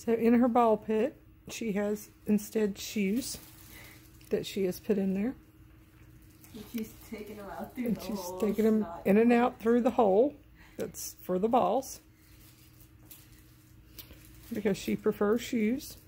So in her ball pit, she has instead shoes that she has put in there. And she's taking them out through And the she's hole. taking them in and out through the hole that's for the balls, because she prefers shoes.